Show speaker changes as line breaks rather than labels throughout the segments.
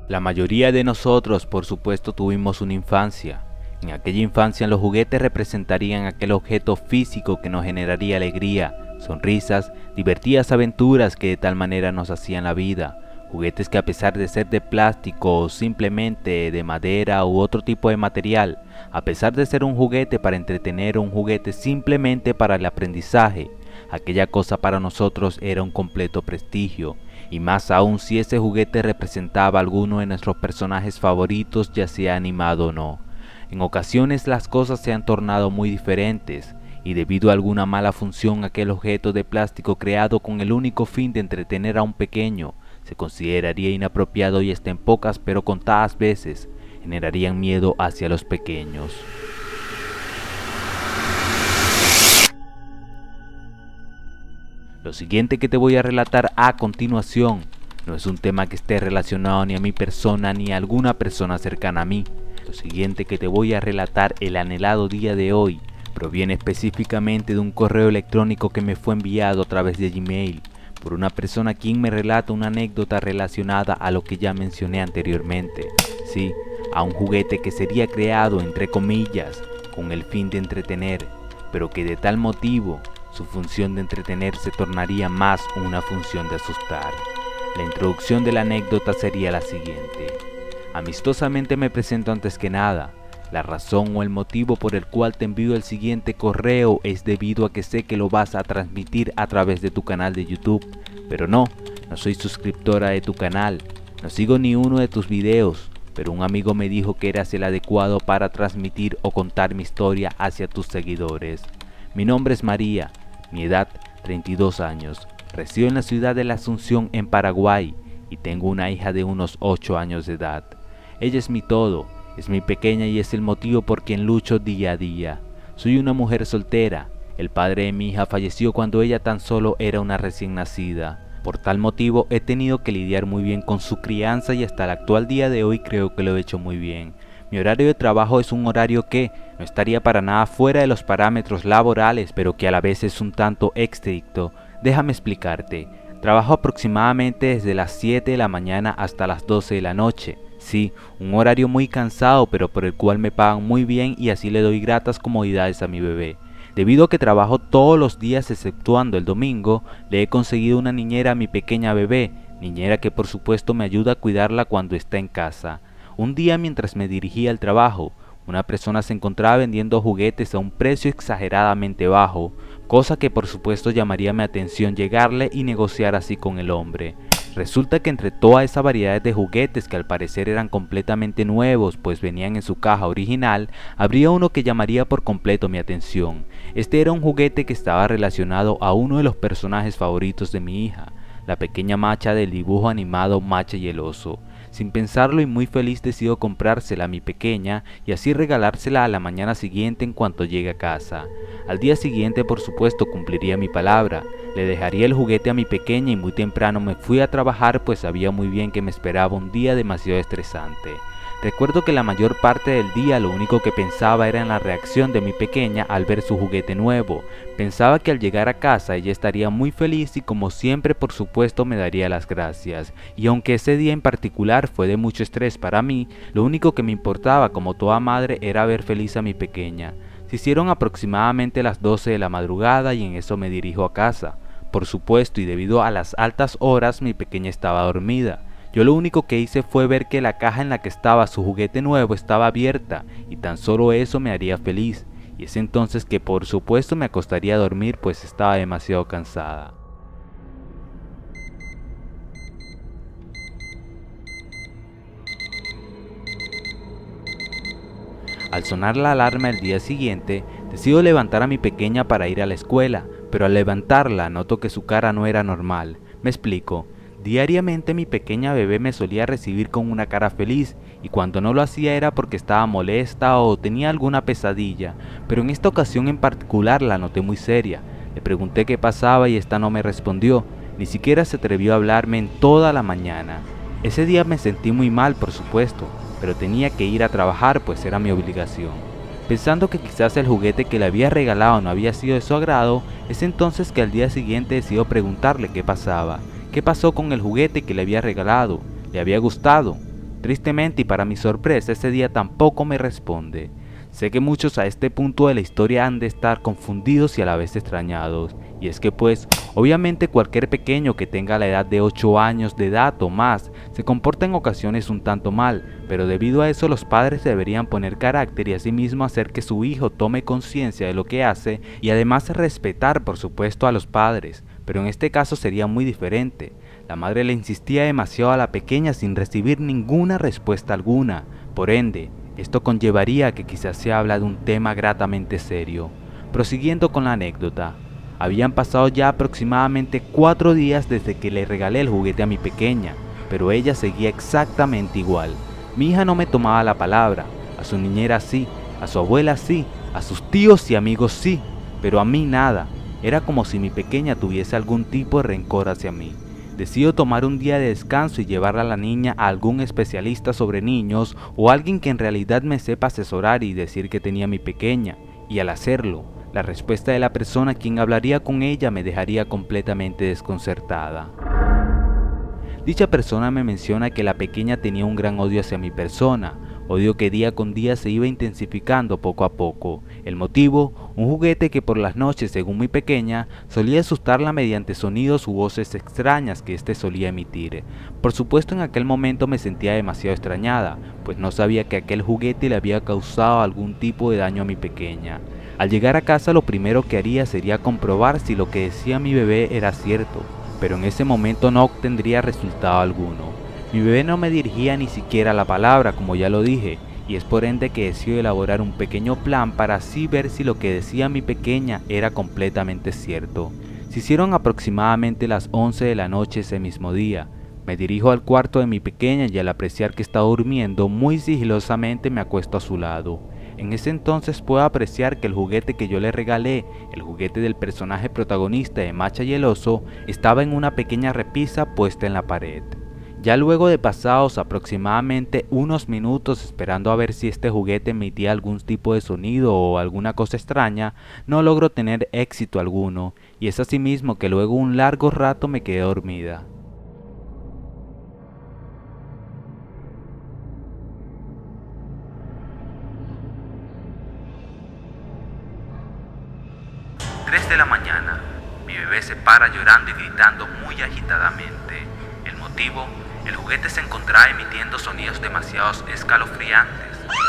La mayoría de nosotros, por supuesto, tuvimos una infancia. En aquella infancia los juguetes representarían aquel objeto físico que nos generaría alegría, sonrisas, divertidas aventuras que de tal manera nos hacían la vida. Juguetes que a pesar de ser de plástico o simplemente de madera u otro tipo de material, a pesar de ser un juguete para entretener o un juguete simplemente para el aprendizaje, aquella cosa para nosotros era un completo prestigio, y más aún si ese juguete representaba a alguno de nuestros personajes favoritos, ya sea animado o no. En ocasiones las cosas se han tornado muy diferentes, y debido a alguna mala función aquel objeto de plástico creado con el único fin de entretener a un pequeño, se consideraría inapropiado y hasta en pocas pero contadas veces generarían miedo hacia los pequeños. Lo siguiente que te voy a relatar a continuación no es un tema que esté relacionado ni a mi persona ni a alguna persona cercana a mí. Lo siguiente que te voy a relatar el anhelado día de hoy proviene específicamente de un correo electrónico que me fue enviado a través de Gmail por una persona quien me relata una anécdota relacionada a lo que ya mencioné anteriormente. Sí, a un juguete que sería creado entre comillas con el fin de entretener, pero que de tal motivo su función de entretener se tornaría más una función de asustar. La introducción de la anécdota sería la siguiente. Amistosamente me presento antes que nada. La razón o el motivo por el cual te envío el siguiente correo es debido a que sé que lo vas a transmitir a través de tu canal de YouTube, pero no soy suscriptora de tu canal, no sigo ni uno de tus videos, pero un amigo me dijo que eras el adecuado para transmitir o contar mi historia hacia tus seguidores. Mi nombre es María, mi edad 32 años, resido en la ciudad de la Asunción en Paraguay y tengo una hija de unos 8 años de edad. Ella es mi todo. Es mi pequeña y es el motivo por quien lucho día a día. Soy una mujer soltera. El padre de mi hija falleció cuando ella tan solo era una recién nacida. Por tal motivo he tenido que lidiar muy bien con su crianza y hasta el actual día de hoy creo que lo he hecho muy bien. Mi horario de trabajo es un horario que no estaría para nada fuera de los parámetros laborales, pero que a la vez es un tanto estricto. Déjame explicarte. Trabajo aproximadamente desde las 7 de la mañana hasta las 12 de la noche. Sí, un horario muy cansado, pero por el cual me pagan muy bien y así le doy gratas comodidades a mi bebé. Debido a que trabajo todos los días exceptuando el domingo, le he conseguido una niñera a mi pequeña bebé, niñera que por supuesto me ayuda a cuidarla cuando está en casa. Un día mientras me dirigía al trabajo, una persona se encontraba vendiendo juguetes a un precio exageradamente bajo, cosa que por supuesto llamaría mi atención llegarle y negociar así con el hombre. Resulta que entre toda esa variedad de juguetes que al parecer eran completamente nuevos pues venían en su caja original, habría uno que llamaría por completo mi atención. Este era un juguete que estaba relacionado a uno de los personajes favoritos de mi hija, la pequeña Macha del dibujo animado Macha y el oso. Sin pensarlo y muy feliz decido comprársela a mi pequeña y así regalársela a la mañana siguiente en cuanto llegue a casa. Al día siguiente por supuesto cumpliría mi palabra, le dejaría el juguete a mi pequeña y muy temprano me fui a trabajar pues sabía muy bien que me esperaba un día demasiado estresante. Recuerdo que la mayor parte del día lo único que pensaba era en la reacción de mi pequeña al ver su juguete nuevo. Pensaba que al llegar a casa ella estaría muy feliz y como siempre por supuesto me daría las gracias. Y aunque ese día en particular fue de mucho estrés para mí, lo único que me importaba como toda madre era ver feliz a mi pequeña. Se hicieron aproximadamente las 12 de la madrugada y en eso me dirijo a casa. Por supuesto y debido a las altas horas mi pequeña estaba dormida. Yo lo único que hice fue ver que la caja en la que estaba su juguete nuevo estaba abierta y tan solo eso me haría feliz. Y es entonces que por supuesto me acostaría a dormir pues estaba demasiado cansada. Al sonar la alarma el día siguiente, decido levantar a mi pequeña para ir a la escuela, pero al levantarla noto que su cara no era normal. Me explico. Diariamente mi pequeña bebé me solía recibir con una cara feliz y cuando no lo hacía era porque estaba molesta o tenía alguna pesadilla, pero en esta ocasión en particular la noté muy seria. Le pregunté qué pasaba y esta no me respondió, ni siquiera se atrevió a hablarme en toda la mañana. Ese día me sentí muy mal por supuesto, pero tenía que ir a trabajar pues era mi obligación. Pensando que quizás el juguete que le había regalado no había sido de su agrado, es entonces que al día siguiente decidió preguntarle qué pasaba. ¿Qué pasó con el juguete que le había regalado? ¿Le había gustado? Tristemente y para mi sorpresa, ese día tampoco me responde. Sé que muchos a este punto de la historia han de estar confundidos y a la vez extrañados, y es que pues, obviamente cualquier pequeño que tenga la edad de 8 años de edad o más, se comporta en ocasiones un tanto mal, pero debido a eso los padres deberían poner carácter y asimismo hacer que su hijo tome conciencia de lo que hace y además respetar por supuesto a los padres, pero en este caso sería muy diferente. La madre le insistía demasiado a la pequeña sin recibir ninguna respuesta alguna, por ende, esto conllevaría a que quizás se habla de un tema gratamente serio. Prosiguiendo con la anécdota, habían pasado ya aproximadamente 4 días desde que le regalé el juguete a mi pequeña, pero ella seguía exactamente igual. Mi hija no me tomaba la palabra, a su niñera sí, a su abuela sí, a sus tíos y amigos sí, pero a mí nada. Era como si mi pequeña tuviese algún tipo de rencor hacia mí. Decido tomar un día de descanso y llevarla a la niña a algún especialista sobre niños o alguien que en realidad me sepa asesorar y decir que tenía mi pequeña, y al hacerlo, la respuesta de la persona quien hablaría con ella me dejaría completamente desconcertada. Dicha persona me menciona que la pequeña tenía un gran odio hacia mi persona, odio que día con día se iba intensificando poco a poco. El motivo, un juguete que por las noches, según mi pequeña, solía asustarla mediante sonidos u voces extrañas que éste solía emitir. Por supuesto en aquel momento me sentía demasiado extrañada, pues no sabía que aquel juguete le había causado algún tipo de daño a mi pequeña. Al llegar a casa lo primero que haría sería comprobar si lo que decía mi bebé era cierto, pero en ese momento no obtendría resultado alguno. Mi bebé no me dirigía ni siquiera la palabra, como ya lo dije, y es por ende que decido elaborar un pequeño plan para así ver si lo que decía mi pequeña era completamente cierto. Se hicieron aproximadamente las 11 de la noche ese mismo día. Me dirijo al cuarto de mi pequeña y al apreciar que está durmiendo, muy sigilosamente me acuesto a su lado. En ese entonces puedo apreciar que el juguete que yo le regalé, el juguete del personaje protagonista de Macha y el oso, estaba en una pequeña repisa puesta en la pared. Ya luego de pasados aproximadamente unos minutos esperando a ver si este juguete emitía algún tipo de sonido o alguna cosa extraña, no logro tener éxito alguno, y es así mismo que luego un largo rato me quedé dormida. De la mañana, mi bebé se para llorando y gritando muy agitadamente. El motivo, el juguete se encontraba emitiendo sonidos demasiado escalofriantes.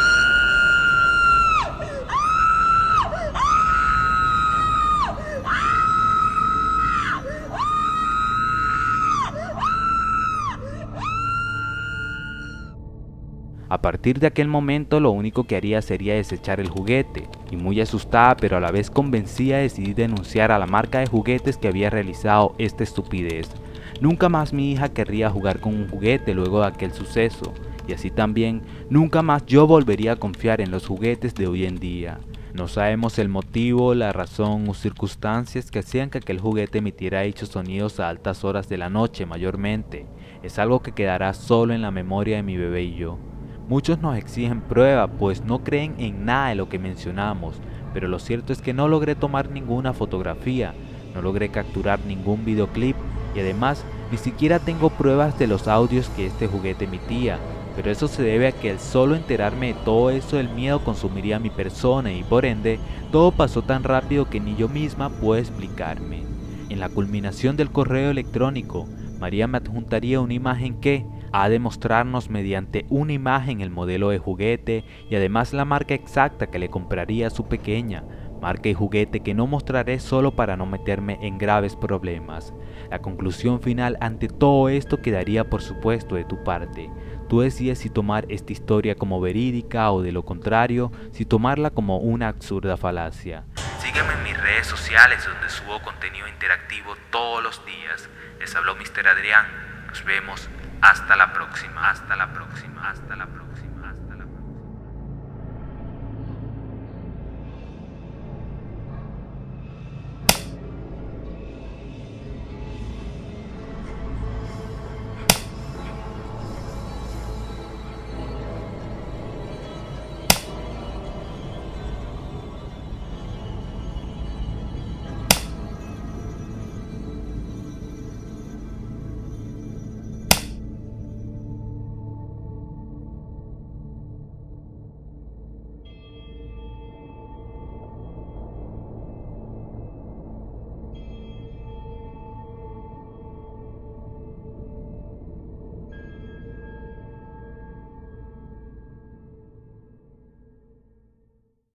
A partir de aquel momento lo único que haría sería desechar el juguete, y muy asustada pero a la vez convencida decidí denunciar a la marca de juguetes que había realizado esta estupidez. Nunca más mi hija querría jugar con un juguete luego de aquel suceso, y así también nunca más yo volvería a confiar en los juguetes de hoy en día. No sabemos el motivo, la razón o circunstancias que hacían que aquel juguete emitiera dichos sonidos a altas horas de la noche mayormente. Es algo que quedará solo en la memoria de mi bebé y yo. Muchos nos exigen prueba, pues no creen en nada de lo que mencionamos, pero lo cierto es que no logré tomar ninguna fotografía, no logré capturar ningún videoclip y además ni siquiera tengo pruebas de los audios que este juguete emitía, pero eso se debe a que al solo enterarme de todo eso el miedo consumiría a mi persona y por ende todo pasó tan rápido que ni yo misma puedo explicarme. En la culminación del correo electrónico, María me adjuntaría una imagen que ha de mostrarnos mediante una imagen el modelo de juguete y además la marca exacta que le compraría a su pequeña, marca y juguete que no mostraré solo para no meterme en graves problemas. La conclusión final ante todo esto quedaría por supuesto de tu parte. Tú decides si tomar esta historia como verídica o de lo contrario, si tomarla como una absurda falacia. Sígueme en mis redes sociales donde subo contenido interactivo todos los días. Les habló Mr. Adrián. Nos vemos. Hasta la próxima.